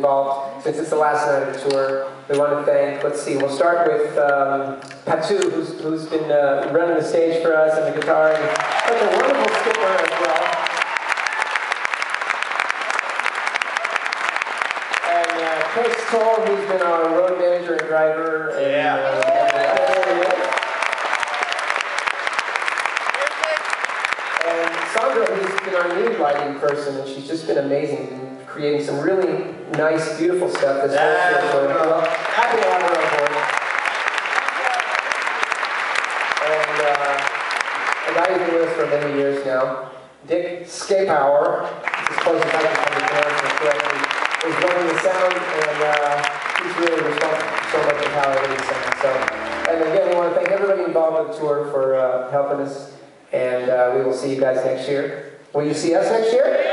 involved since it's the last night of the tour. We want to thank, let's see, we'll start with Patu, who's been running the stage for us on the guitar, and such a wonderful skipper as well. And Chris Toll, who's been our road manager and driver. And Sandra, who's been our lead lighting person, and she's just been amazing, creating some really nice, beautiful stuff this whole tour. Well, happy to have her on board. And a guy who's been with us for many years now, Dick Scapower, as close as I can pronounce correctly, is running the sound, and he's really responsible for so much of how everything sounds. So, and again, we want to thank everybody involved with the tour for helping us, and we will see you guys next year. Will you see us next year?